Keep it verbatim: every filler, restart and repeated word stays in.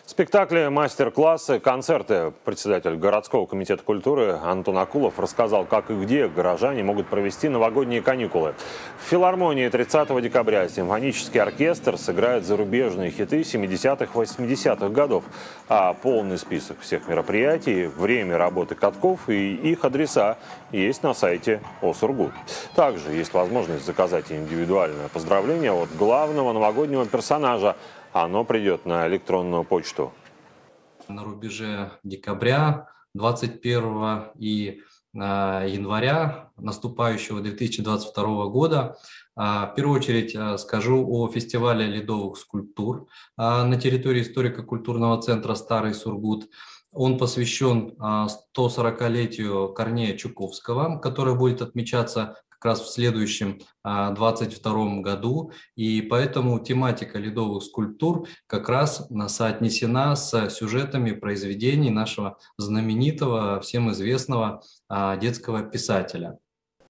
Спектакли, мастер-классы, концерты. Председатель городского комитета культуры Антон Акулов рассказал, как и где горожане могут провести новогодние каникулы. В филармонии тридцатого декабря симфонический оркестр сыграет зарубежные хиты семидесятых-восьмидесятых годов. А полный список всех мероприятий, время работы катков и их адреса есть на сайте ОСургут. Также есть возможность заказать индивидуальное поздравление от главного новогоднего персонажа. Оно придет на электронную почту. На рубеже декабря, двадцать первого и э, января наступающего две тысячи двадцать второго года. Э, в первую очередь э, скажу о фестивале ледовых скульптур э, на территории историко-культурного центра «Старый Сургут». Он посвящен э, сто сорокалетию Корнея Чуковского, который будет отмечаться как раз в следующем двадцать втором году, и поэтому тематика ледовых скульптур как раз соотнесена с сюжетами произведений нашего знаменитого, всем известного детского писателя.